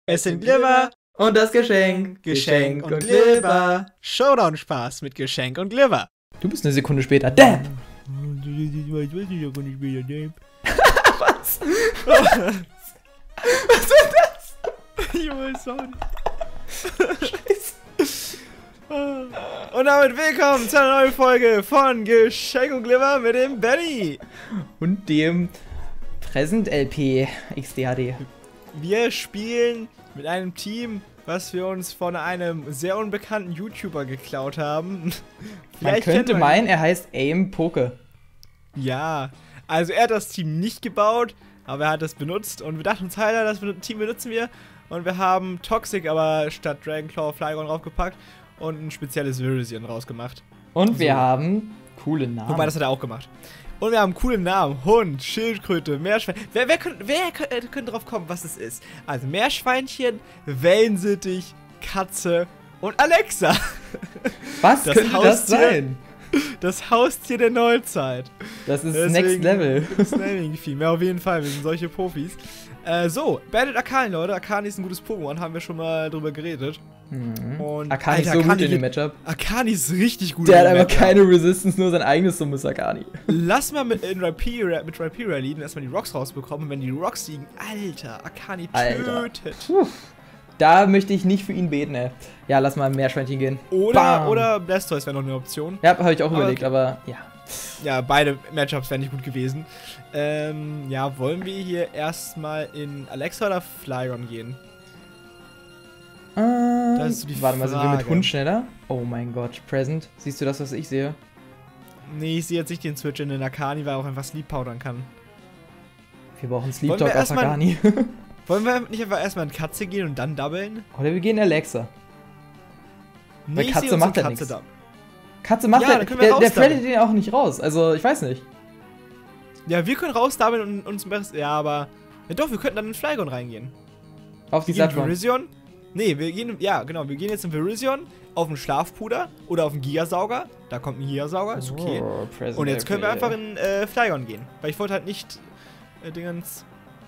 Es sind Glibber und das Geschenk. Geschenk und Glibber. Showdown-Spaß mit Geschenk und Glibber. Du bist eine Sekunde später. Damn! Was? Was ist das? Ich weiß auch nicht. Scheiße. Und damit willkommen zu einer neuen Folge von Geschenk und Glibber mit dem Benny. Und dem Present LP XDHD. Wir spielen mit einem Team, was wir uns von einem sehr unbekannten YouTuber geklaut haben. Man könnte meinen, er heißt Aim Poke. Ja, also er hat das Team nicht gebaut, aber er hat es benutzt und wir dachten uns, Alter, das Team benutzen wir. Und wir haben Toxic aber statt Dragonclaw Flygon draufgepackt und ein spezielles Virizion rausgemacht. Und wir haben coole Namen. Wobei, das hat er auch gemacht. Und wir haben coole Namen. Hund, Schildkröte, Meerschweinchen. Wer könnte drauf kommen, was es ist? Also Meerschweinchen, Wellensittich, Katze und Alexa. Was könnte das sein? Das Haustier der Neuzeit. Das ist Next Level. Das Naming-Theme. Ja, auf jeden Fall. Wir sind solche Profis. So, Bandit Akani, Leute. Akani ist ein gutes Pokémon. Haben wir schon mal drüber geredet. Und Akani ist so gut in dem Matchup. Akani ist richtig gut. Der hat einfach keine Resistance, nur sein eigenes dummes Akani. Lass mal mit Rhyperior leaden, erstmal die Rocks rausbekommen. Und wenn die Rocks liegen, Alter, Akani tötet. Da möchte ich nicht für ihn beten, ey. Ja, lass mal Meerschweinchen gehen. Oder Blastoise wäre noch eine Option. Ja, habe ich auch überlegt, aber ja. Ja, beide Matchups wären nicht gut gewesen. Ja, wollen wir hier erstmal in Alexa oder Flygon gehen? Das ist so die Warte mal, sind wir mit Hund schneller? Oh mein Gott, Present. Siehst du das, was ich sehe? Nee, ich sehe jetzt nicht den Switch in den Akani, weil er auch einfach Sleep powdern kann. Wir brauchen Sleep Talk auf Akani. Wollen wir nicht einfach erstmal in Katze gehen und dann doublen? Oder wir gehen in Alexa. Nee, weil Katze macht ja nichts. Katze macht ja, der threadet den auch nicht raus. Also, ich weiß nicht. Ja, wir können rausdoublen und uns besser. Ja, aber. Ja, doch, wir könnten dann in Flygon reingehen. Auf die Sattron. Virizion? Nee, wir gehen. Ja, genau. Wir gehen jetzt in Virizion auf einen Schlafpuder oder auf einen Gigasauger. Da kommt ein Gigasauger, ist okay. Und jetzt können wir einfach in Flygon gehen. Weil ich wollte halt nicht. Dingens.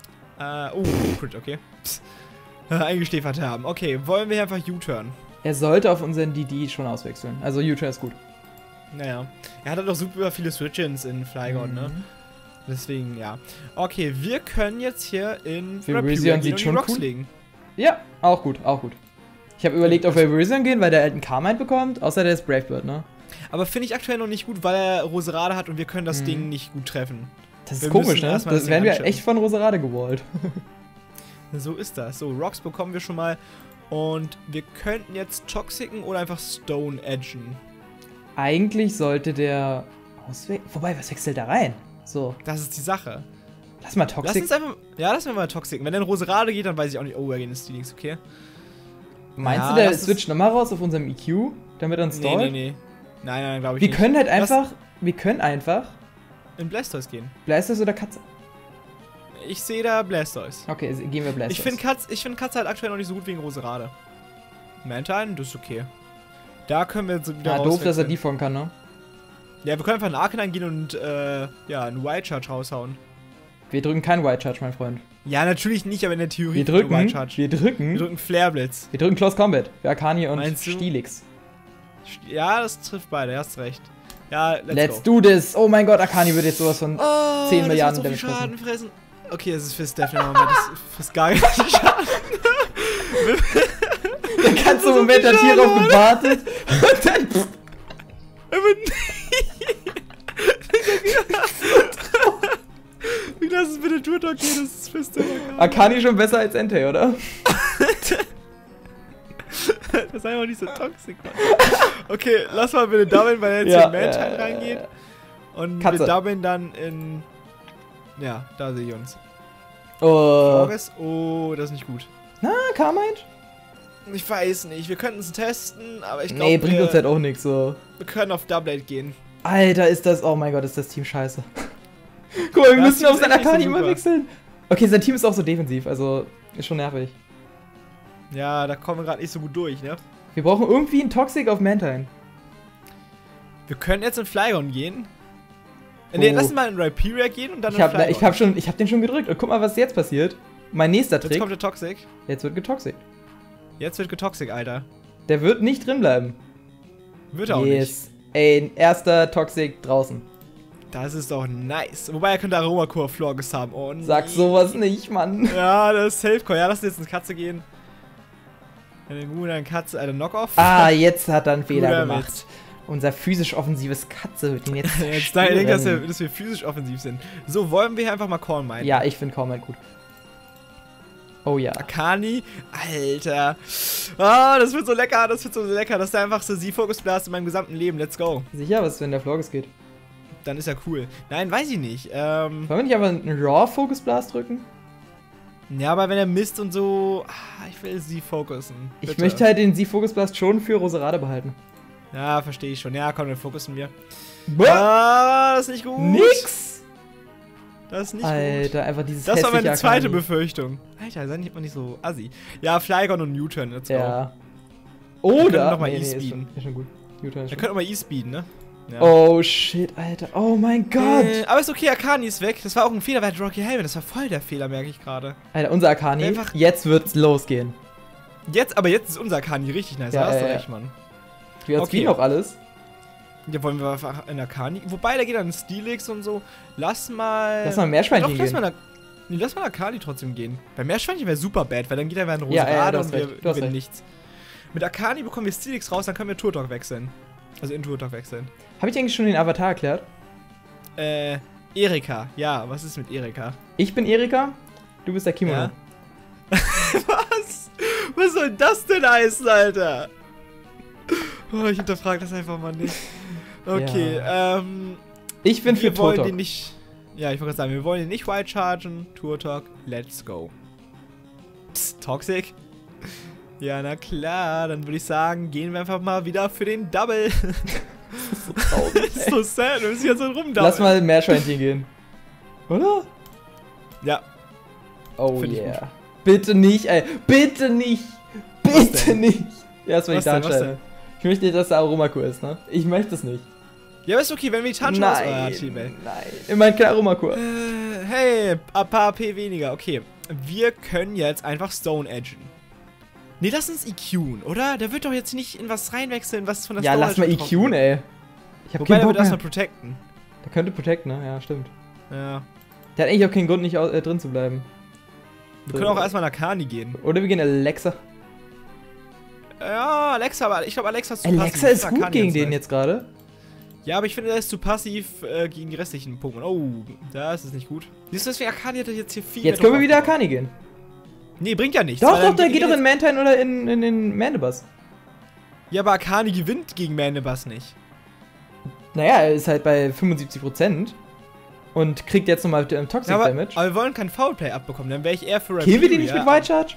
Crit, okay. Eingestäfert haben. Okay, wollen wir einfach U-Turn? Er sollte auf unseren DD schon auswechseln. Also U-Turn ist gut. Naja. Er hat halt auch super viele Switch-Ins in Flygon, ne? Deswegen, ja. Okay, wir können jetzt hier in Virizion sieht schon Rocks cool. legen. Ja, auch gut, auch gut. Ich habe überlegt, ob wir Virizion gehen, weil der halt einen Carmine bekommt, außer der ist Bravebird, ne? Aber finde ich aktuell noch nicht gut, weil er Roserade hat und wir können das Ding nicht gut treffen. Das ist komisch, ne? Das werden wir echt von Roserade gewollt. So ist das. So, Rocks bekommen wir schon mal. Und wir könnten jetzt Toxicen oder einfach Stone edgen. Eigentlich sollte der auswechseln. Wobei, was wechselt da rein? So. Das ist die Sache. Lass mal Toxic. Lass uns einfach. Ja, lass mal Toxicen. Wenn der in Roserade geht, dann weiß ich auch nicht. Oh, er geht in Steelix, okay. Meinst du, der switcht nochmal raus auf unserem EQ, damit er uns stallt? Nee. Nein, glaube ich nicht. Wir können halt einfach. Wir können einfach. In Blastoise gehen. Blastoise oder Katze? Ich sehe da Blastoise. Okay, gehen wir Blastoise. Ich finde Katze halt aktuell noch nicht so gut wegen Roserade. Mantine, das ist okay. Da können wir jetzt wieder doof, dass er die von kann, ne? Ja, wir können einfach in Arcanine gehen und, ja, einen White Charge raushauen. Wir drücken keinen White Charge, mein Freund. Ja, natürlich nicht, aber in der Theorie White Charge. Wir drücken Flare Blitz. Wir drücken Close Combat für Akani und Steelix. Ja, das trifft beide, hast recht. Ja, let's do this. Oh mein Gott, Akani wird jetzt sowas von 10 Milliarden Damage fressen. Okay, es ist Fist Death im Moment. Das frisst gar keinen Schaden. Der ganze Moment hat hier drauf gewartet. Und dann. Wie lass es bitte Tour Talk gehen? Das ist Fist Death. Akani schon besser als Entei, oder? Das ist einfach nicht so toxisch, Mann. Okay, lass mal bitte doublen, weil er jetzt in Mantine reingeht. Und Katze. wir doublen dann in. Ja, da sehe ich uns. Oh, das ist nicht gut. Na, Carmine? Ich weiß nicht, wir könnten es testen, aber ich glaube. Nee, bringt uns halt auch nichts so. Wir können auf Double gehen. Alter, ist das. Oh mein Gott, ist das Team scheiße. Guck mal, wir müssen auf sein Akani immer wechseln. Okay, sein Team ist auch so defensiv, also ist schon nervig. Ja, da kommen wir gerade nicht so gut durch, ne? Wir brauchen irgendwie einen Toxic auf Mantine. Wir können jetzt in Flygon gehen. Nee, lass mal in Rhyperior gehen und dann ich hab den schon gedrückt. Und guck mal, was jetzt passiert. Mein nächster Trick. Jetzt kommt der Toxic. Jetzt wird getoxic. Jetzt wird getoxic, Alter. Der wird nicht drin bleiben. Wird er auch nicht. Ey, erster Toxic draußen. Das ist doch nice. Wobei er könnte Aromacore Florges haben. Oh, nee. Sag sowas nicht, Mann. Ja, das ist Safecore. Ja, lass jetzt ins Katze gehen. Eine Katze, eine Knockoff. Ah, jetzt hat er einen Fehler gemacht. Unser physisch offensives Katze wird ihn jetzt ich denke, dass wir physisch offensiv sind. So, wollen wir hier einfach mal Corn meinen? Ja, ich finde Corn gut. Oh ja. Akani, Alter. Ah, das wird so lecker, das ist einfach so Z-Focus Blast in meinem gesamten Leben. Let's go. Sicher, was, wenn der Florges geht? Dann ist ja cool. Nein, weiß ich nicht. Wollen wir nicht aber einen Raw Focus Blast drücken? Ja, aber wenn er misst und so... ich will Z-Focussen. Ich möchte halt den Z-Focus Blast schon für Roserade behalten. Ja, verstehe ich schon. Ja, komm, dann fokussen wir. Boah. Das ist nicht gut. Nix! Das ist nicht Alter, einfach dieses Das war meine zweite Akani. Befürchtung. Alter, sei nicht so assi. Ja, Flygon und Newton, let's go. Ja. Oder... nochmal E-Speeden. Ist schon gut. Newton ist Er schon könnte auch mal E-Speeden, ne? Ja. Oh shit, Alter. Oh mein Gott. Aber ist okay, Akani ist weg. Das war auch ein Fehler bei Rocky Helmet. Das war voll der Fehler, merke ich gerade. Alter, unser Akani. Jetzt wird's losgehen. Aber jetzt ist unser Akani richtig nice. Ja, da hast du recht, Mann. Wie hat's noch alles? Ja, wollen wir einfach in Akani. Wobei, da geht dann Steelix und so. Lass mal Meerschweinchen gehen. Lass mal Akani trotzdem gehen. Bei Meerschweinchen wäre super bad, weil dann geht er in Roserade und wir gewinnen nichts. Mit Akani bekommen wir Steelix raus, dann können wir Turtok wechseln. Also in Turtok wechseln. Habe ich eigentlich schon den Avatar erklärt? Erika. Ja, was ist mit Erika? Ich bin Erika, du bist der Kimono. Ja. Was? Was soll das denn heißen, Alter? Oh, ich hinterfrage das einfach mal nicht. Okay, ich bin für Turtok. Ja, ich wollte gerade sagen, wir wollen ihn nicht white chargen. Turtok, let's go. Psst, Toxic? Ja, na klar, dann würde ich sagen, gehen wir einfach mal wieder für den Double. Das ist so traurig, das ist so sad, wir müssen jetzt so rumdouble. Lass mal Meerschweinchen gehen. Oder? Ja. Oh yeah. Bitte nicht, ey. Bitte nicht. Bitte nicht. Ja, das will ich da anstellen. Ich möchte nicht, dass der Aromakur ist, ne? Ich möchte es nicht. Ja, aber ist okay, wenn wir die Touch nein. Immerhin kein Aromakur. Hey, ein paar AP weniger. Okay, wir können jetzt einfach Stone Edgen. Nee, lass uns EQen, oder? Der wird doch jetzt nicht in was reinwechseln, was von der Stone Edge. Ja, lass mal EQen, ey. Ich hab keinen Bock mehr. Erstmal protecten. Der könnte protecten, ne? Ja, stimmt. Ja. Der hat eigentlich auch keinen Grund, nicht drin zu bleiben. Wir können auch erstmal nach Akani gehen. Oder wir gehen Alexa. Ja, Alexa, aber ich glaube, Alexa ist zu passiv. Alexa ist gut gegen den jetzt gerade. Ja, aber ich finde, er ist zu passiv gegen die restlichen Pokémon. Oh, da ist es nicht gut. Siehst du, deswegen Akani hat jetzt hier viel. Jetzt können wir wieder Akani gehen. Nee, bringt ja nichts. Doch, der geht doch in Mantine oder in den Manibus. Ja, aber Akani gewinnt gegen Manibus nicht. Naja, er ist halt bei 75% und kriegt jetzt nochmal Toxic Damage. Aber wir wollen kein Foulplay abbekommen, dann wäre ich eher für Rapido. Killen wir den nicht mit White Charge?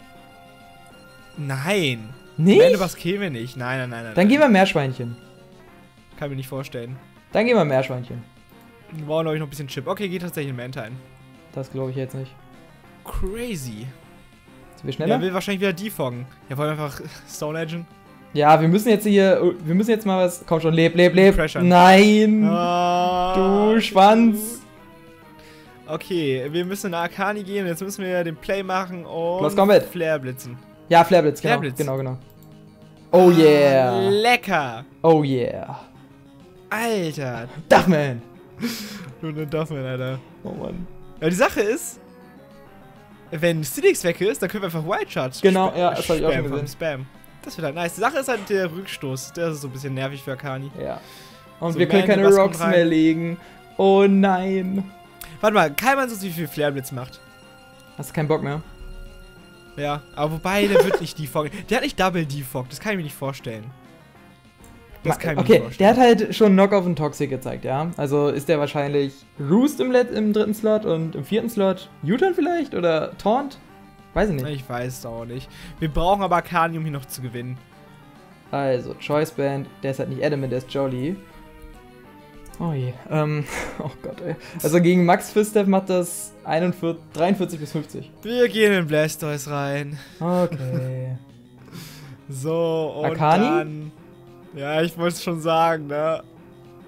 Nein. Nicht? Manibus killen wir nicht. Nein. Dann gehen wir Meerschweinchen. Kann mir nicht vorstellen. Dann gehen wir Meerschweinchen. Wir brauchen, glaube ich, noch ein bisschen Chip. Okay, geht tatsächlich in Mantine. Das glaube ich jetzt nicht. Crazy. Sind wir schneller? Er will wahrscheinlich wieder defoggen. Ja, wollen wir einfach Stone Edgen? Ja, wir müssen jetzt mal was... Komm schon, leb. Pressure. Nein! Oh, du Schwanz! Okay, wir müssen in Akani gehen. Jetzt müssen wir den Play machen und Flare blitzen. Ja, Flare Blitz, genau. Oh yeah! Lecker! Oh yeah! Alter! Duffman! Du ne Duffman, Alter. Oh Mann. Aber die Sache ist, wenn Steelix weg ist, dann können wir einfach White Charge genau, ja, das hab ich auch schon gesehen. Spam. Das wird halt nice. Die Sache ist halt der Rückstoß. Der ist so ein bisschen nervig für Akani. Ja. Und so wir können keine Rocks mehr legen. Oh nein. Warte mal, kann man so wie viel Flare Blitz macht? Hast du keinen Bock mehr? Ja, aber wobei, der wird nicht defoggen. Der hat nicht Double Defog, das kann ich mir nicht vorstellen. Das kann ich mir nicht vorstellen. Der hat halt schon Knockoff und Toxic gezeigt, ja. Also ist der wahrscheinlich Roost im dritten Slot und im vierten Slot U-Turn vielleicht? Oder Taunt? Weiß ich nicht. Ich weiß es auch nicht. Wir brauchen aber Akani, um hier noch zu gewinnen. Also, Choice Band, der ist halt nicht Adamant, der ist Jolly. Oh je. Oh Gott, ey. Also gegen Max Fistef macht das 43 bis 50. Wir gehen in Blastoise rein. Okay. So, und Akani? dann... Ja, ich wollte es schon sagen, ne?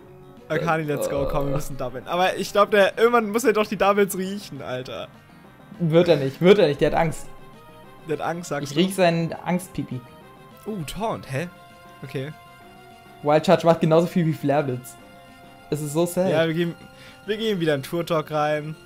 Akani, let's go. Komm, wir müssen doublen. Aber ich glaube, irgendwann muss er doch die Doubles riechen, Alter. Wird er nicht, der hat Angst. Der hat Angst, sagst du? Ich riech seinen Angstpipi. Taunt, hä? Okay. Wild Charge macht genauso viel wie Flareblitz. Es ist so sad. Ja, wir gehen wieder in Tour Talk rein.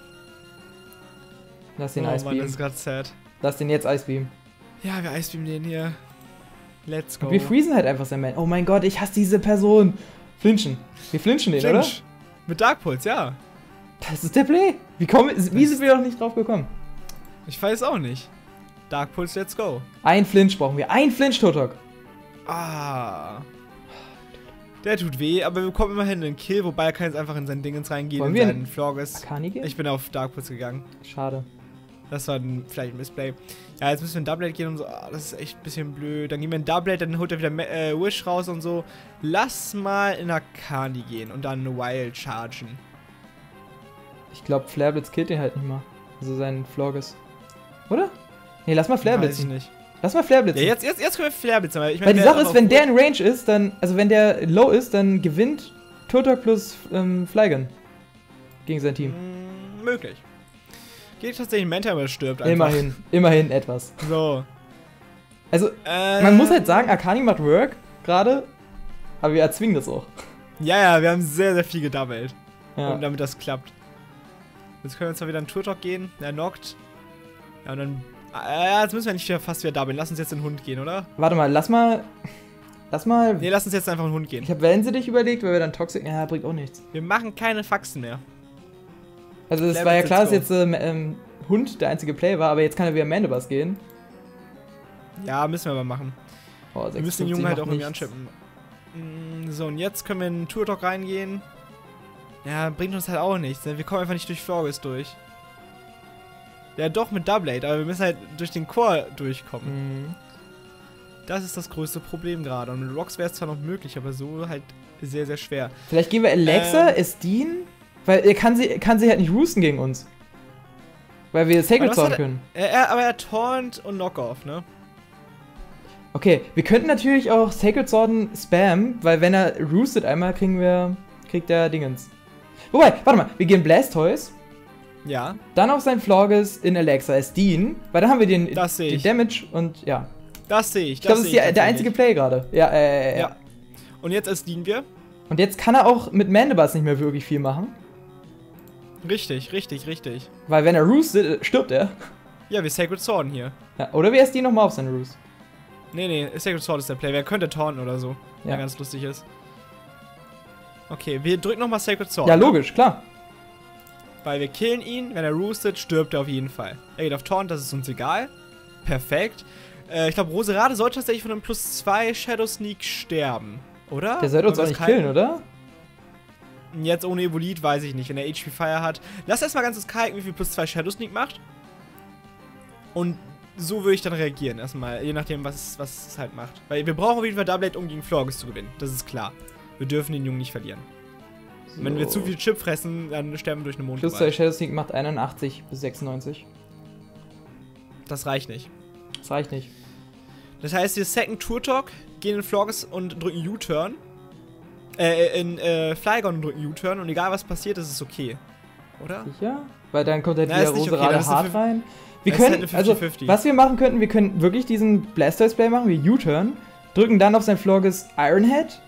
Lass den Icebeam. Mann, das ist grad sad. Lass den jetzt Icebeam. Ja, wir Icebeam den hier. Let's go. Und wir freezen halt einfach sein Man. Oh mein Gott, ich hasse diese Person. Flinchen. Wir flinchen den, oder? Mit Dark Pulse, ja. Das ist der Play. Wie sind wir doch nicht drauf gekommen? Ich weiß auch nicht. Dark Pulse, let's go. Ein Flinch brauchen wir. Ein Flinch, Totok. Der tut weh, aber wir bekommen immerhin einen Kill, wobei er kann jetzt einfach in sein Dingens reingehen. Wollen wir in seinen Florges. Gehen? Ich bin auf Dark Pulse gegangen. Schade. Das war vielleicht ein Missplay. Ja, jetzt müssen wir in Double gehen und so. Das ist echt ein bisschen blöd. Dann gehen wir in Double, dann holt er wieder Wish raus und so. Lass mal in Akani gehen und dann Wild chargen. Ich glaube, Flareblitz killt den halt nicht mal. Also seinen Florges. Oder? Nee, lass mal Flareblitz. Weiß ich nicht. Lass mal Flareblitz. Ja, jetzt können wir Flareblitz. Weil die Sache ist, wenn der in Range ist, dann. Also wenn der low ist, dann gewinnt Turtok plus Flygon. Gegen sein Team. Möglich. Geht tatsächlich Manta, aber stirbt einfach. Immerhin etwas. So. Also, man muss halt sagen, Akani macht Work gerade, aber wir erzwingen das auch. Ja, wir haben sehr, sehr viel gedoubled. Ja. Und damit das klappt. Jetzt können wir zwar wieder in Turtok gehen, der knockt. Ja, und dann. Jetzt müssen wir nicht fast wieder doublen. Lass uns jetzt in den Hund gehen, oder? Warte mal, lass mal. Nee, lass uns jetzt einfach in den Hund gehen. Ich habe Wellen sie dich überlegt, weil wir dann Toxic. Ja, bringt auch nichts. Wir machen keine Faxen mehr. Also es war ja klar, dass jetzt Hund der einzige Play war, aber jetzt kann er wieder Mandibus gehen. Ja, müssen wir aber machen. Oh, wir müssen den Jungen halt auch irgendwie anschippen. So, und jetzt können wir in den Tour Talk reingehen. Ja, bringt uns halt auch nichts. Wir kommen einfach nicht durch Florges durch. Ja, doch mit Double 8, aber wir müssen halt durch den Core durchkommen. Das ist das größte Problem gerade. Und mit Rocks wäre es zwar noch möglich, aber so halt sehr, sehr schwer. Vielleicht gehen wir Alexa, Esteen, weil er kann sie halt nicht roosten gegen uns. Weil wir Sacred Sword können. Aber er Taunt und Knockoff, ne? Okay, wir könnten natürlich auch Sacred Sworden spammen, weil wenn er roostet einmal, kriegt er Dingens. Wobei, warte mal, wir gehen Blastoise. Ja. Dann auf sein Florges in Alexa Esteen, weil dann haben wir den Damage und ja. Das sehe ich. Ich glaube, das ist der einzige Play gerade. Ja. Und jetzt Esteen wir. Und jetzt kann er auch mit Mandibus nicht mehr wirklich viel machen. Richtig. Weil wenn er roostet, stirbt er. Ja, wir Sacred Sworden hier. Ja, oder wir Esteen nochmal auf seinen Roost. Nee, Sacred Sword ist der Play. Wer könnte taunten oder so, der ganz lustig ist. Okay, wir drücken nochmal Sacred Sword. Ja, logisch, klar. Weil wir killen ihn, wenn er roostet, stirbt er auf jeden Fall. Er geht auf Taunt, das ist uns egal. Perfekt. Ich glaube, Roserade sollte tatsächlich von einem +2 Shadow Sneak sterben, oder? Der sollte uns auch nicht killen, oder? Jetzt ohne Evolit weiß ich nicht, wenn er HP Fire hat. Lass erstmal ganz kurz kalten, wie viel +2 Shadow Sneak macht. Und so würde ich dann reagieren, erstmal, je nachdem, was es halt macht. Weil wir brauchen auf jeden Fall Double 8, um gegen Florges zu gewinnen, das ist klar. Wir dürfen den Jungen nicht verlieren. So. Wenn wir zu viel Chip fressen, dann sterben wir durch eine Mondgewalt. +2 Shadow Sneak macht 81 bis 96. Das reicht nicht. Das reicht nicht. Das heißt, wir Second Tour Talk, gehen in Florges und drücken U-Turn. In Flygon und drücken U-Turn und egal was passiert, ist es okay. Oder? Sicher? Weil dann kommt halt wieder Roserade hart rein. Wir können, halt also, was wir machen könnten, wir können wirklich diesen Blastoise-Play machen, wie U-Turn, drücken dann auf sein Florges Ironhead.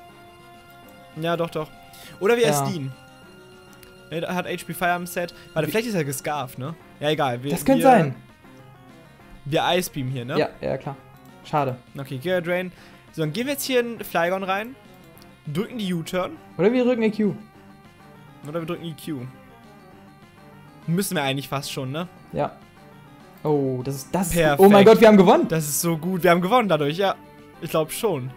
Ja, doch. Oder wie Esteen. Er hat HP Fire am Set. Warte, vielleicht ist er gescarft, ne? Ja, egal. Das könnte sein. Wir Icebeam hier, ne? Ja, klar. Schade. Okay, Giga Drain. So, dann gehen wir jetzt hier in Flygon rein, drücken die U-Turn. Oder wir drücken EQ. Oder wir drücken EQ. Müssen wir eigentlich fast schon, ne? Ja. Oh, das ist perfekt. Oh mein Gott, wir haben gewonnen. Das ist so gut. Wir haben gewonnen dadurch, ja. Ich glaube schon.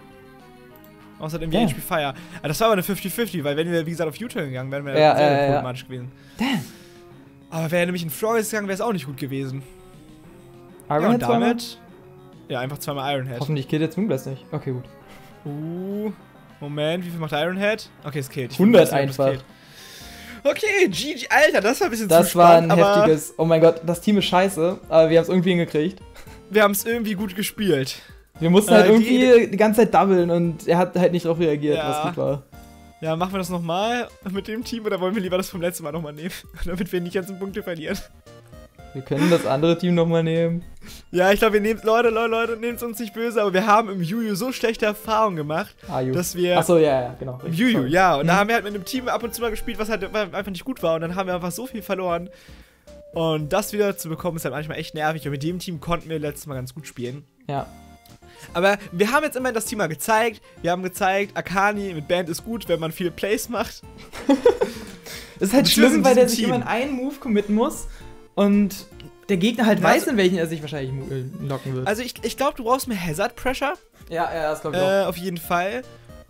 Außerdem wie HP Fire. Aber das war aber eine 50-50, weil wenn wir, wie gesagt, auf U-Turn gegangen wären, wäre sehr problematisch gewesen. Damn. Aber wäre nämlich in Florges gegangen, wäre es auch nicht gut gewesen. Ironhead damit. Ja, einfach zweimal Ironhead. Hoffentlich killt jetzt Moonblast nicht. Okay, gut. Moment, wie viel macht Ironhead? Okay, es killt. 100 einfach. Okay, GG, Alter, das war ein bisschen zu spannend. Das war ein heftiges. Oh mein Gott, das Team ist scheiße, aber wir haben es irgendwie hingekriegt. Wir haben es irgendwie gut gespielt. Wir mussten halt irgendwie die ganze Zeit doublen und er hat halt nicht darauf reagiert, was gut war. Ja, machen wir das nochmal mit dem Team oder wollen wir lieber das vom letzten Mal nochmal nehmen? Damit wir nicht ganzen Punkte verlieren. Wir können das andere Team nochmal nehmen. Ja, ich glaube, wir nehmen Leute, nehmt es uns nicht böse, aber wir haben im Juju so schlechte Erfahrungen gemacht, dass wir... Achso, ja, genau. Im Juju, ja. Und da haben wir halt mit einem Team ab und zu mal gespielt, was halt einfach nicht gut war. Und dann haben wir einfach so viel verloren. Und das wieder zu bekommen, ist halt manchmal echt nervig. Und mit dem Team konnten wir letztes Mal ganz gut spielen. Ja. Aber wir haben jetzt immerhin das Team mal gezeigt. Wir haben gezeigt, Akani mit Band ist gut, wenn man viele Plays macht. Das ist halt schlimm, weil der sich immer in einen Move committen muss. Und der Gegner halt weiß, in welchen er sich wahrscheinlich locken wird. Also ich glaube, du brauchst mehr Hazard Pressure. Ja, das glaube ich auch. Auf jeden Fall.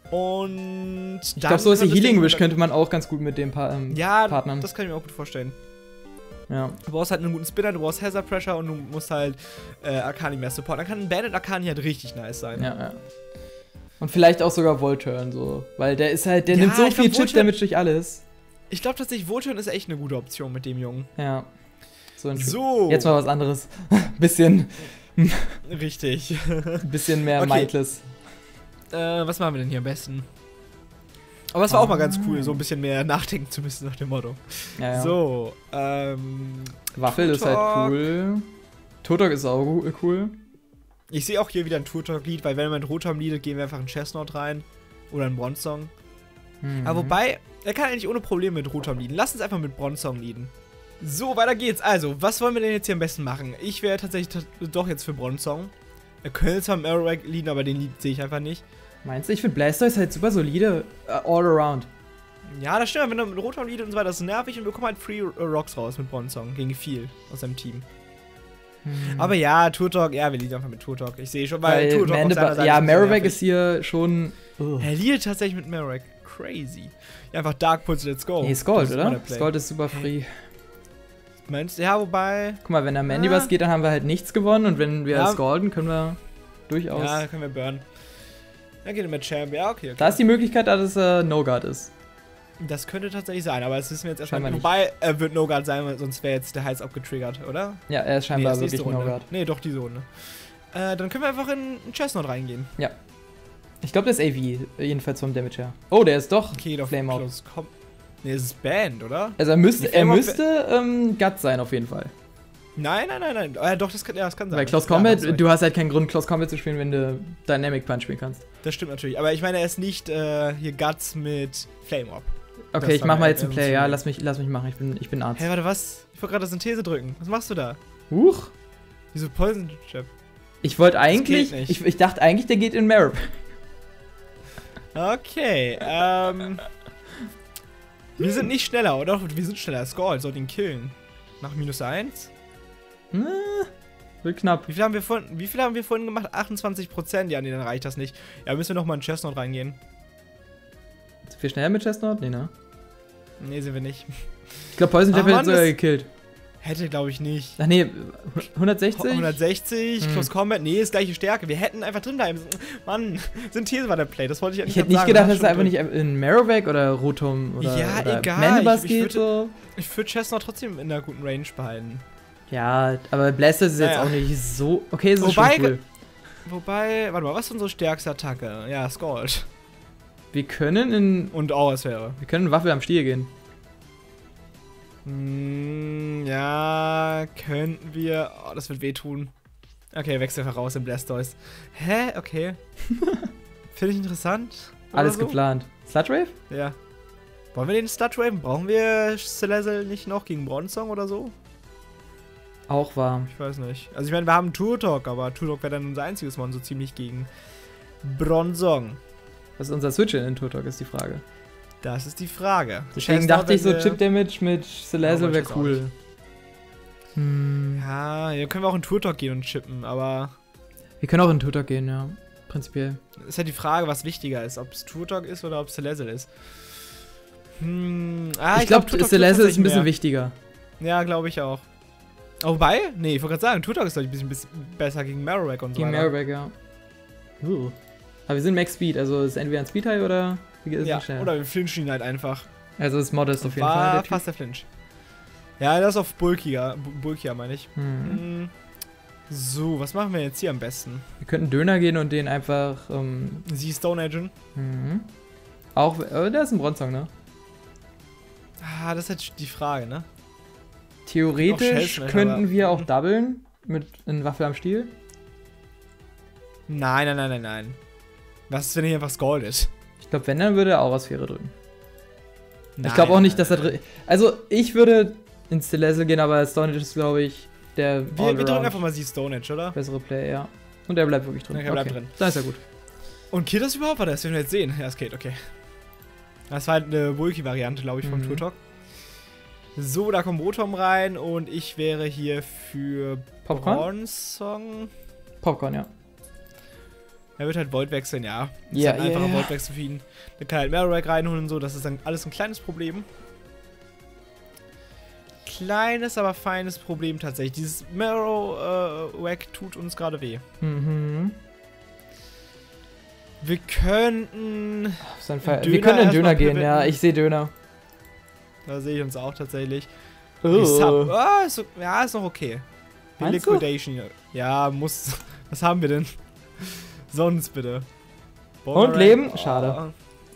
Und ich glaube, so ist der Healing Wish könnte man auch ganz gut mit dem Partnern. Ja, das kann ich mir auch gut vorstellen. Ja. Du brauchst halt einen guten Spinner, du brauchst Hazard Pressure und du musst halt Akani mehr supporten. Dann kann ein Bandit Akani halt richtig nice sein. Ja. Und vielleicht auch sogar Volturn, so. Weil der ist halt, der nimmt so viel Chip-Damage durch alles. Ich glaube tatsächlich, Volturn ist echt eine gute Option mit dem Jungen. Ja. So. Jetzt mal was anderes. Bisschen. Richtig. Bisschen mehr mindless. Was machen wir denn hier am besten? Aber es war auch mal ganz cool, so ein bisschen mehr nachdenken zu müssen nach dem Motto. Ja. So, Waffel ist halt cool. Turtok ist auch cool. Ich sehe auch hier wieder ein Turtok-Lied, weil wenn man mit Rotom leadet, gehen wir einfach in Chestnut rein. Oder in Bronzong. Aber wobei, er kann eigentlich ohne Probleme mit Rotom leaden. Lass uns einfach mit Bronzong leaden. So, weiter geht's. Also, was wollen wir denn jetzt hier am besten machen? Ich wäre tatsächlich doch jetzt für Bronzong. Er könnte zwar Marowak leaden, aber den sehe ich einfach nicht. Meinst du? Ich finde Blastoise halt super solide all around. Ja, das stimmt. Wenn er mit Rotom leadet und so weiter, das ist nervig und wir bekommen halt Free Rocks raus mit Bronzong gegen viel aus seinem Team. Aber ja, Turtok, ja, wir leaden einfach mit Turtok. Ich sehe schon, weil Turtok auf seiner Seite ja, Marowak ist hier schon... Er leadet tatsächlich mit Marowak. Crazy. Ja, einfach Dark Pulse, let's go. Nee, Scald, oder? Scald ist super free. Meinst du? Ja, wobei... Guck mal, wenn der Mandy was geht, dann haben wir halt nichts gewonnen. Und wenn wir Scalden, können wir durchaus... Ja, können wir burnen. Ja, geht mit Champ. Ja, okay. Da ist die Möglichkeit, dass es No-Guard ist. Das könnte tatsächlich sein, aber das wissen wir jetzt erstmal nicht. Wobei, er wird No-Guard sein, weil sonst wäre jetzt der Hals abgetriggert, oder? Ja, er ist scheinbar wirklich No-Guard. Nee, doch, die Runde. Dann können wir einfach in Chestnut reingehen. Ja. Ich glaube, der ist AV, jedenfalls vom Damage her. Oh, der ist doch Flame Out. Nee, das ist Band, oder? Also er müsste Gut sein, auf jeden Fall. Nein. Doch, das kann sein. Weil Close Combat, du hast halt keinen Grund, Close Combat zu spielen, wenn du Dynamic Punch spielen kannst. Das stimmt natürlich. Aber ich meine, er ist nicht hier Guts mit Flame Up. Okay, ich mach mal jetzt ein Play. Ja, lass mich machen. Ich bin Arzt. Hey, warte, was? Ich wollte gerade Synthese drücken. Was machst du da? Huch. Wieso Poison Jab? Ich wollte eigentlich... Ich dachte eigentlich, der geht in Marip. Okay, wir sind nicht schneller, oder? Wir sind schneller. Scald soll ihn killen. Nach -1? Wird knapp. Wie viel haben wir vorhin gemacht? 28%? Ja, nee, dann reicht das nicht. Ja, müssen wir nochmal in Chestnut reingehen. Sind wir schneller mit Chestnut? Nee, ne? Nee, sind wir nicht. Ich glaube, Poison Jab hätte sogar gekillt. Hätte, glaube ich, nicht. Ach nee, 160? 160, Close Combat, nee, ist gleiche Stärke. Wir hätten einfach drin bleiben. Mann, Synthese war der Play, das wollte ich eigentlich sagen. Ich hätte nicht gedacht, dass er einfach nicht in Marowak oder Rotom oder egal. Manibus geht so. Ich würde Chestnut trotzdem in einer guten Range behalten. Ja, aber Blastoise ist jetzt auch nicht so... Okay, es ist schon cool. Wobei, warte mal, was ist unsere stärkste Attacke? Ja, Scald. Wir können in... Und Auersphäre. Wir können in Waffel am Stiel gehen. Ja, könnten wir... Oh, das wird wehtun. Okay, wechsel einfach raus in Blastoise. Hä? Okay. Finde ich interessant. Alles so geplant. Sludge Wave? Ja. Wollen wir den Sludge Wave? Brauchen wir Salazzle nicht noch gegen Bronzong oder so? Auch wahr. Ich weiß nicht. Also ich meine, wir haben Turtok, aber Turtok wäre dann unser einziges Mon so ziemlich gegen Bronzong. Was ist unser Switch in Turtok, ist die Frage. Das ist die Frage. Deswegen dachte ich so, Chip Damage mit Salazzle wäre cool. Ja, hier können wir auch in Turtok gehen und chippen, aber... Wir können auch in Turtok gehen, ja. Prinzipiell. Ist ja die Frage, was wichtiger ist, ob es Turtok ist oder ob es Salazzle ist. Ich glaube, Salazzle ist ein bisschen wichtiger. Ja, glaube ich auch. Oh, wobei? Nee, ich wollte gerade sagen, Turtok ist glaube ich ein bisschen besser gegen Marowak und so. Gegen Marowak, ja. Aber wir sind Max Speed, also ist entweder ein Speed High oder oder wir flinchen ihn halt einfach. Also ist Modest auf jeden Fall. War fast der Flinch. Ja, das ist auf Bulkier meine ich. So, was machen wir jetzt hier am besten? Wir könnten Döner gehen und den einfach... Sie Stone Agen. Auch, der ist ein Bronzong, ne? Ah, das ist jetzt die Frage, ne? Theoretisch könnten wir auch doublen mit einer Waffe am Stiel. Nein. Was ist, wenn hier einfach Skull ist? Ich glaube, wenn, dann würde er Aura-Sphäre drücken. Ich glaube auch nicht, dass er... Also, ich würde in Stelessel gehen, aber Stone Edge ist, glaube ich, der Wir drücken einfach mal sie Stone Edge, oder? Bessere Play, ja. Und er bleibt wirklich drin. Ja, er bleibt drin. Dann ist er gut. Und Kid ist überhaupt, das werden wir jetzt sehen. Ja, ist Kid, okay. Das war halt eine Bulky-Variante, glaube ich, vom Turtok. So, da kommt Rotom rein und ich wäre hier für Bronzong. Popcorn, ja. Er wird halt Volt wechseln, ja. Das ist halt einfach ein Volt wechsel für ihn. Der kann halt Marowak reinholen und so, das ist dann alles ein kleines Problem. Kleines, aber feines Problem tatsächlich. Dieses Marowak tut uns gerade weh. Wir könnten... Wir können in Döner gehen, ja. Ich sehe Döner. Da sehe ich uns auch tatsächlich. Ist noch okay. Liquidation. Ja, muss... Was haben wir denn? Sonst bitte. Und Leben? Schade.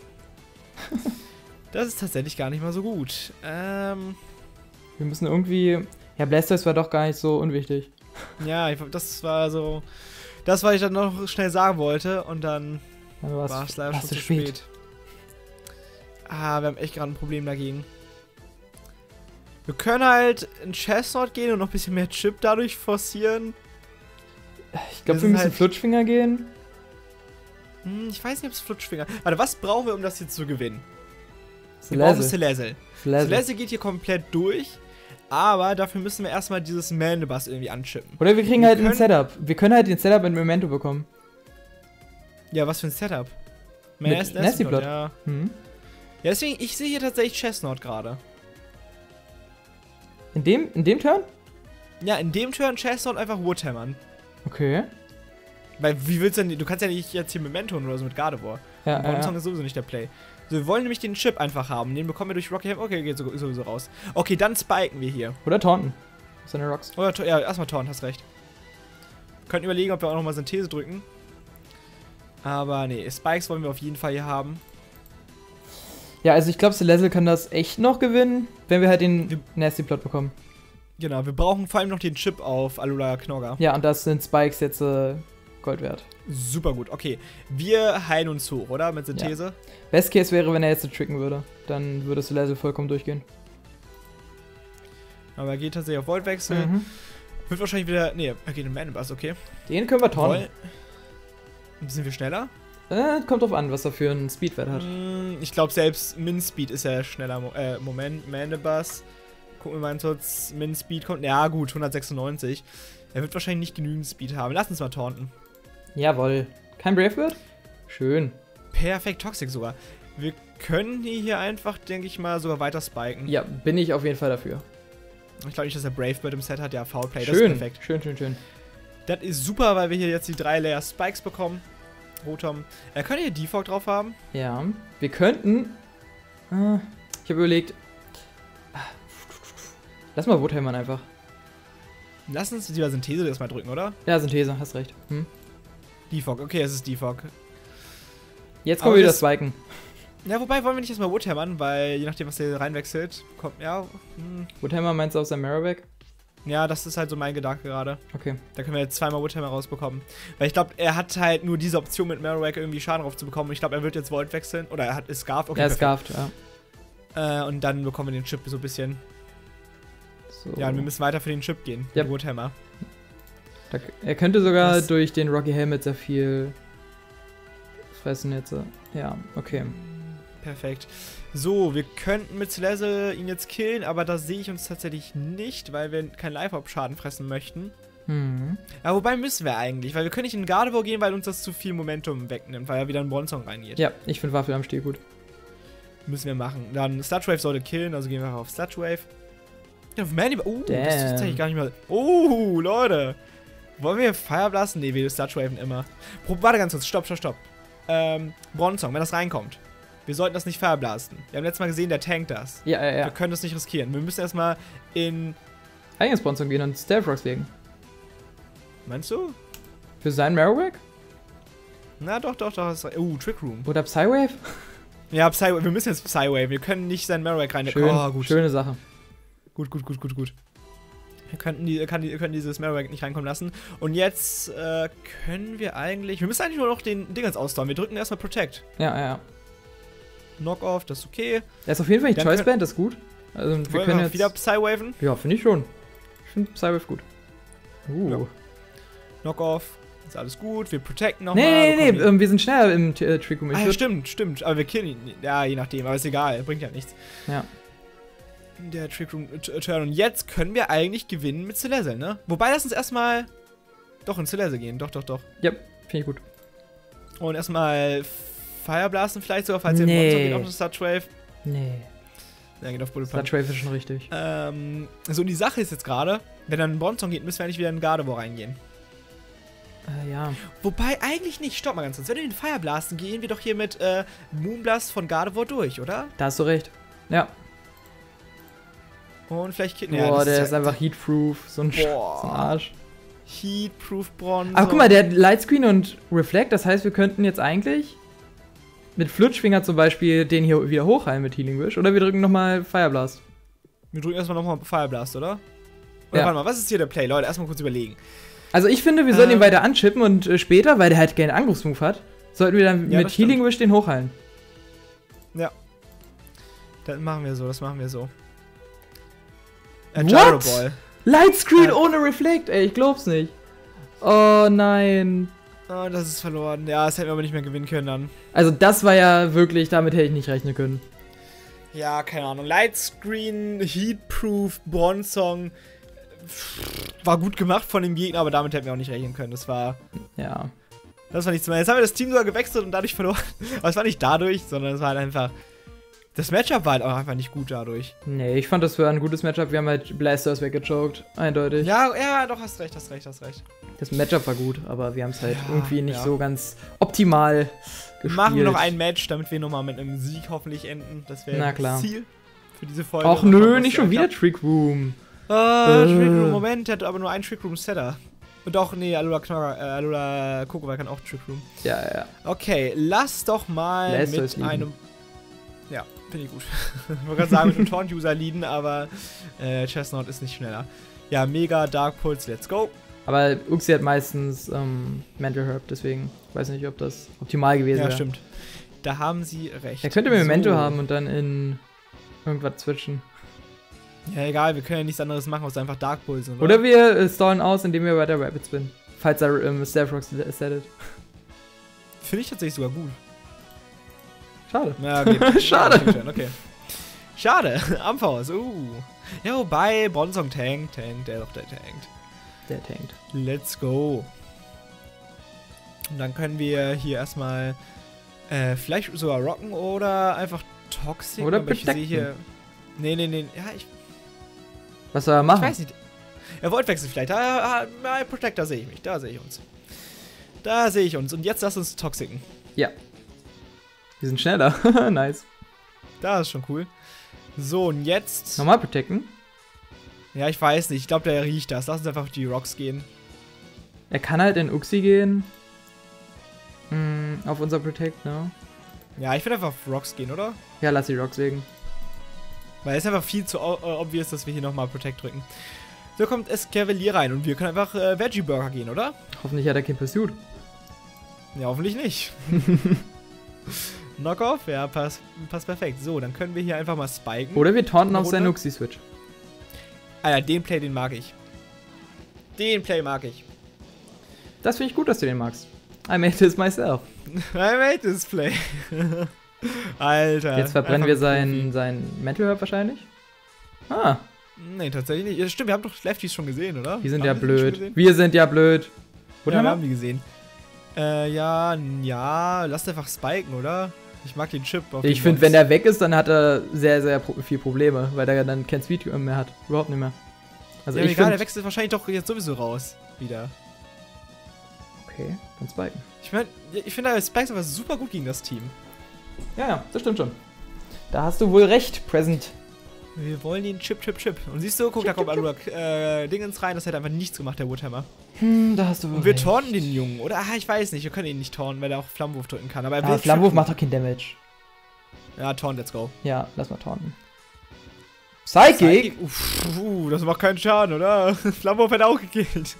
Das ist tatsächlich gar nicht mal so gut. Wir müssen irgendwie... Ja, Blastoise war doch gar nicht so unwichtig. Ja, das war so... Das, was ich dann noch schnell sagen wollte. Und dann war es leider schon zu spät. Wir haben echt gerade ein Problem dagegen. Wir können halt in Chestnut gehen und noch ein bisschen mehr Chip dadurch forcieren. Ich glaube, wir müssen halt Flutschfinger gehen. Ich weiß nicht, ob es Flutschfinger... Warte, was brauchen wir, um das jetzt zu gewinnen? Wir brauchen Stelessel. Stelessel geht hier komplett durch, aber dafür müssen wir erstmal dieses Manibus irgendwie anchippen. Oder wir kriegen halt ein Setup. Wir können halt den Setup mit Memento bekommen. Ja, was für ein Setup? Nasty Blood. Ja. Ja, deswegen, ich sehe hier tatsächlich Chestnut gerade. In dem Turn? Ja, in dem Turn Chestnut einfach Woodhammern. Okay. Weil, wie willst du denn, du kannst ja nicht jetzt hier Memento oder so mit Gardevoir. Ja, Bronzong ist sowieso nicht der Play. So, wir wollen nämlich den Chip einfach haben. Den bekommen wir durch Rocky Ham. Okay, geht sowieso raus. Okay, dann spiken wir hier. Oder taunten. Seine Rocks. Oder, ja, erstmal taunten, hast recht. Wir könnten überlegen, ob wir auch nochmal Synthese drücken. Aber nee, Spikes wollen wir auf jeden Fall hier haben. Ja, also ich glaube, Stelessel kann das echt noch gewinnen, wenn wir halt den Nasty Plot bekommen. Genau, wir brauchen vor allem noch den Chip auf Alola Knorga. Ja, und das sind Spikes jetzt Gold wert. Super gut, okay. Wir heilen uns hoch, oder? Mit Synthese? Ja. Best Case wäre, wenn er jetzt tricken würde. Dann würde Stelessel vollkommen durchgehen. Aber er geht tatsächlich auf Voltwechsel. Wird wahrscheinlich wieder... Nee, er geht in Manibus, okay. Den können wir taunten. Sind wir schneller? Kommt drauf an, was er für einen Speedwert hat. Ich glaube, selbst Min-Speed ist ja schneller. Moment, Manibus. Gucken wir mal kurz. Min-Speed kommt... Ja gut, 196. Er wird wahrscheinlich nicht genügend Speed haben. Lass uns mal taunten. Jawohl. Kein Brave Bird? Schön. Perfekt, Toxic sogar. Wir können hier einfach, denke ich mal, sogar weiter spiken. Ja, bin ich auf jeden Fall dafür. Ich glaube nicht, dass er Brave Bird im Set hat. Ja, Foul Play, das ist perfekt. Schön. Das ist super, weil wir hier jetzt die 3 Layer Spikes bekommen. Rotom. Er könnte hier Defog drauf haben. Ja, wir könnten... ich habe überlegt... Lass mal Woodhammern einfach. Lass uns lieber Synthese erstmal drücken, oder? Ja, Synthese, hast recht. Defog, okay, es ist Defog. Jetzt kommen wir wieder spiken. Ja, wobei wollen wir nicht erstmal Woodhammern, weil je nachdem, was der reinwechselt, kommt, ja... Woodhammer meinst du aus der Marowak? Ja, das ist halt so mein Gedanke gerade. Okay. Da können wir jetzt zweimal Woodhammer rausbekommen. Weil ich glaube, er hat halt nur diese Option mit Marowak irgendwie Schaden drauf zu bekommen. Und ich glaube, er wird jetzt Volt wechseln. Oder er ist Scarf. Okay, er ist Scarf, ja. Und dann bekommen wir den Chip so ein bisschen. So. Ja, und wir müssen weiter für den Chip gehen. Ja. Woodhammer. Er könnte sogar durch den Rocky Helmet sehr viel fressen jetzt. Ja, okay. Perfekt. So, wir könnten mit Stelessel ihn jetzt killen, aber da sehe ich uns tatsächlich nicht, weil wir keinen Live-Op-Schaden fressen möchten. Ja, wobei müssen wir eigentlich, weil wir können nicht in Gardevoir gehen, weil uns das zu viel Momentum wegnimmt, weil er wieder in Bronzong reingeht. Ja, ich finde Waffel am Stiel gut. Müssen wir machen. Dann Sludge sollte killen, also gehen wir auf Sludge Wave. Ja, auf Manibus. Das ist tatsächlich gar nicht mal... Leute. Wollen wir Fire blasten? Nee, wir Sludge Waven immer. Warte ganz kurz, stopp. Bronzong, wenn das reinkommt. Wir sollten das nicht verblasten. Wir haben letztes Mal gesehen, der tankt das. Ja. Wir können das nicht riskieren. Wir müssen erstmal in... Eingangsbronzong gehen und Stealth Rocks legen. Meinst du? Für seinen Marowak? Na doch. Trick Room. Oder Psywave? Ja, Psywave. Wir müssen jetzt Psywave. Wir können nicht seinen Marowak rein... Gut. Schöne Sache. Gut. können dieses Marowak nicht reinkommen lassen. Und jetzt können wir eigentlich... Wir müssen eigentlich nur noch den Dingens ausdauern. Wir drücken erstmal Protect. Ja. Knock-Off, das ist okay. Das ist auf jeden Fall nicht Choice Band, das ist gut. Also, wir können jetzt wieder Psy-Waven. Ja, finde ich schon. Ich finde Psy-Wave gut. Ja. Knock-Off, ist alles gut. Wir protecten nochmal. Nee, wir sind schneller im Trick Room. Ja, stimmt. Aber wir killen ihn. Ja, je nachdem. Aber ist egal, bringt ja nichts. Ja. Der Trick Room Turn. Und jetzt können wir eigentlich gewinnen mit Celeste, ne? Wobei, lass uns erstmal doch in Celeste gehen. Doch. Ja, finde ich gut. Und erstmal Fireblasten vielleicht sogar, falls wir in Monster gehen auf das Sludge Wave. Nee. Ja, geht auf Bullet Sludge Wave ist schon richtig. So, die Sache ist jetzt gerade, wenn dann ein Bronzong geht, müssen wir eigentlich wieder in Gardevoir reingehen. Ja. Wobei, eigentlich nicht. Stopp mal ganz kurz. Wenn wir in den Fireblasten gehen wir doch hier mit Moonblast von Gardevoir durch, oder? Da hast du recht. Ja. Und vielleicht... Boah, der ist einfach Heatproof. So ein Arsch. Heatproof Bronzong. Aber guck mal, der hat Lightscreen und Reflect. Das heißt, wir könnten jetzt eigentlich mit Flutschfinger zum Beispiel den hier wieder hochheilen mit Healing Wish. Oder wir drücken nochmal Fireblast. Wir drücken erstmal nochmal Fireblast, oder? Oder ja. Warte mal, was ist hier der Play? Leute, erstmal kurz überlegen. Also ich finde, wir sollten ihn weiter anchippen und später, weil der halt gerne Angriffsmove hat, sollten wir dann mit Healing Wish den hochheilen. Ja. Das machen wir so. What? Lightscreen ohne Reflect, ey, ich glaub's nicht. Oh nein. Oh, das ist verloren. Ja, das hätten wir aber nicht mehr gewinnen können dann. Also das war ja wirklich, damit hätte ich nicht rechnen können. Ja, keine Ahnung. Lightscreen, Heatproof, Bronzong. War gut gemacht von dem Gegner, aber damit hätten wir auch nicht rechnen können. Das war... Ja. Das war nichts mehr. Jetzt haben wir das Team sogar gewechselt und dadurch verloren. Aber es war nicht dadurch, sondern es war halt einfach... Das Matchup war halt auch einfach nicht gut dadurch. Nee, ich fand, das war ein gutes Matchup. Wir haben halt Blasters weggechoked. Eindeutig. Ja, doch, hast recht. Das Matchup war gut, aber wir haben es halt irgendwie nicht so ganz optimal gespielt. Machen wir noch ein Match, damit wir nochmal mit einem Sieg hoffentlich enden. Das wäre das Ziel für diese Folge. Ach nö, nicht schon wieder Trick Room. Trick Room, Moment, der hat aber nur einen Trick Room Setter. Und doch, nee, Alola Kokova kann auch Trick Room. Ja. Okay, lass doch mal Blasters mit einem... Ja, finde ich gut. Ich wollte gerade sagen, mit einem Taunt-User leaden, aber Chestnut ist nicht schneller. Ja, mega Dark Pulse, let's go. Aber Uxie hat meistens Mental Herb, deswegen weiß nicht, ob das optimal gewesen wäre. Ja, stimmt. Da haben sie recht. Er könnte Memento haben und dann in irgendwas switchen. Ja, egal, wir können ja nichts anderes machen, als einfach Dark Pulse. Oder wir stallen aus, indem wir weiter Rapid Spin. Falls er Stealth Rocks settet. Finde ich tatsächlich sogar gut. Schade. Ja, okay. Schade. Okay. Schade. Amphaus. Ja, wobei, Bronzong tankt. Der tankt. Let's go. Und dann können wir hier erstmal vielleicht sogar rocken oder einfach Toxic. Oder protecten. Hier... Nee. Ja, was soll er machen? Ich weiß nicht. Er wollte wechseln vielleicht. Protector sehe ich mich. Da sehe ich uns. Und jetzt lass uns toxiken. Ja. Wir sind schneller. Nice. Das ist schon cool. So, und jetzt... Nochmal protecten? Ja, ich weiß nicht. Ich glaube, der riecht das. Lass uns einfach auf die Rocks gehen. Er kann halt in Uxie gehen. Auf unser Protect, ne? Ja, ich würde einfach auf Rocks gehen, oder? Ja, lass die Rocks legen. Weil es ist einfach viel zu obvious, dass wir hier nochmal Protect drücken. So kommt Escavalier rein und wir können einfach Veggie Burger gehen, oder? Hoffentlich hat er kein Pursuit. Ja, hoffentlich nicht. Knockoff? Ja, passt perfekt. So, dann können wir hier einfach mal spiken. Oder wir taunten auf seinen Uxie-Switch. Alter, den Play, den mag ich. Das finde ich gut, dass du den magst. I made this myself. I made this play. Alter. Jetzt verbrennen wir sein Mental Herb wahrscheinlich. Nee, tatsächlich nicht. Ja, stimmt, wir haben doch Lefties schon gesehen, oder? Die sind ja blöd. Wir sind ja blöd. Ja, wir haben die gesehen. Ja, lasst einfach spiken, oder? Ich mag den Chip. Ich finde, wenn der weg ist, dann hat er sehr, sehr viel Probleme, weil der dann kein Speed mehr hat. Überhaupt nicht mehr. Also ja, egal, der wechselt wahrscheinlich doch jetzt sowieso raus. Wieder. Okay, dann spiken. Ich finde, Spikes aber super gut gegen das Team. Ja, das stimmt schon. Da hast du wohl recht, Present. Wir wollen den Chip. Und siehst du, guck, da kommt Alola Dingens rein, das hat einfach nichts gemacht, der Woodhammer. Da hast du wohl Und wir taunten den Jungen, oder? Ich weiß nicht, wir können ihn nicht taunten, weil er auch Flammenwurf drücken kann. Aber er will Flammenwurf macht doch kein Damage. Ja, taunt, let's go. Ja, lass mal taunten. Psychic? Das macht keinen Schaden, oder? Flammenwurf hat auch gekillt.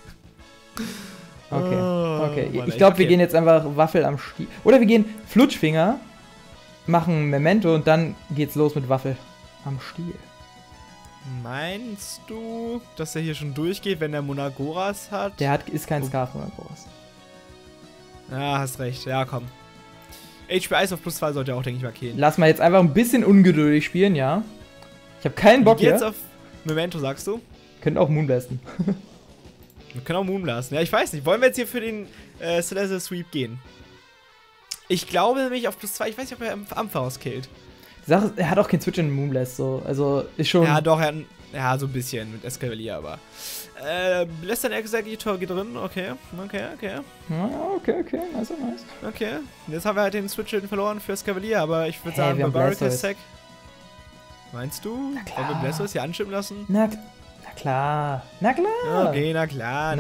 Okay. Ich glaube, wir gehen jetzt einfach Waffel am Stiel. Oder wir gehen Flutschfinger, machen Memento und dann geht's los mit Waffel am Stiel. Meinst du, dass er hier schon durchgeht, wenn der Monagoras hat? Ist kein Scarf Monagoras. Ja, hast recht. Ja, komm. HP Ice auf +2 sollte er auch, denke ich, mal killen. Lass mal jetzt einfach ein bisschen ungeduldig spielen, ja? Ich habe keinen Bock hier. Jetzt auf Memento, sagst du? Können auch Moonblasten. Wir können auch Moonblasten. Ja, ich weiß nicht. Wollen wir jetzt hier für den Celestial Sweep gehen? Ich glaube nämlich auf +2, ich weiß nicht, ob er Ampharos killt. Sache, er hat auch keinen Switch in Moonblast, so. Also, ist schon... Ja, doch, ja, so ein bisschen mit Escavalier, aber... lässt dein Executor drin, okay. Ja, okay, nice. Okay, jetzt haben wir halt den Switch verloren für Escavalier, aber ich würde sagen, Barbaric Sack. Meinst du? Wollen wir Blastoise hier anschippen lassen? Na klar. Okay, na klar.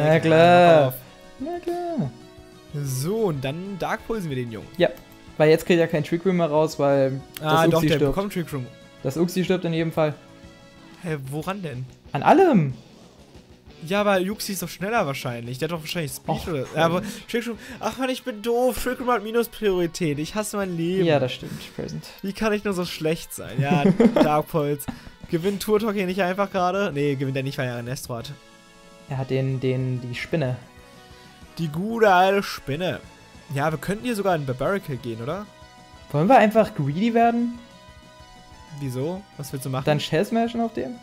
So, und dann Dark Pulsen wir den Jungen. Ja, weil jetzt kriegt er keinen Trick Room mehr raus, weil das Uxie stirbt. Bekommt Trick Room. Das Uxie stirbt in jedem Fall. Hä, woran denn? An allem! Ja, aber Uxie ist doch schneller wahrscheinlich. Der hat doch wahrscheinlich Speed oder... Ja, aber Trick Room... Ach man, ich bin doof. Trick Room hat Minus-Priorität. Ich hasse mein Leben. Ja, das stimmt. Present. Wie kann ich nur so schlecht sein? Ja, Dark Pulse. Gewinnt Turtok hier nicht einfach gerade? Nee, gewinnt er nicht, weil er einen Nestro hat. Er hat die Spinne. Die gute alte Spinne. Ja, wir könnten hier sogar in Barbarical gehen, oder? Wollen wir einfach greedy werden? Wieso? Was willst du machen? Dann Shell Smashen auf dem?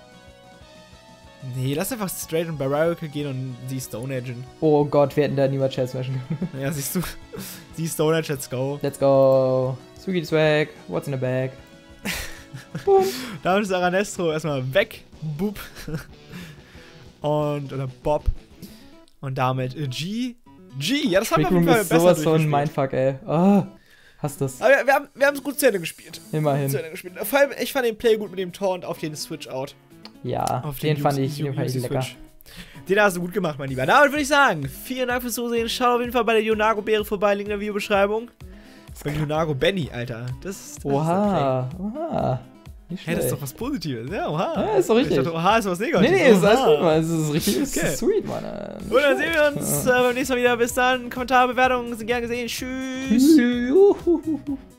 Nee, lass einfach straight in Barbarical gehen und sie Stone Agen. Oh Gott, wir hätten da niemals Shell Smashen können. Ja, siehst du. Sie Stone Age, let's go. Let's go. Sugi Swag, what's in the bag? Boom. Damit ist Aranestro erstmal weg. Boop. Oder Bob. Und damit G. Ja, das haben wir auf jeden Fall besser sowas von Mindfuck, ey. Oh, hast das. Aber wir haben es gut zu Ende gespielt. Immerhin. Vor allem, ich fand den Play gut mit dem Taunt auf den Switch-Out. Ja, den fand ich lecker. Den hast du gut gemacht, mein Lieber. Damit würde ich sagen, vielen Dank fürs Zusehen. Schau auf jeden Fall bei der Yonago-Beere vorbei, Link in der Videobeschreibung. Bei Yonago Benny, Alter. Das oha. Hey, das ist doch was Positives. Ja, oha. Ja, ist doch richtig. Ich dachte, oha, ist was Negatives. Nee, ist alles gut, Mann. Es ist richtig sweet, Mann. Und dann sehen wir uns beim nächsten Mal wieder. Bis dann. Kommentare, Bewertungen sind gern gesehen. Tschüss.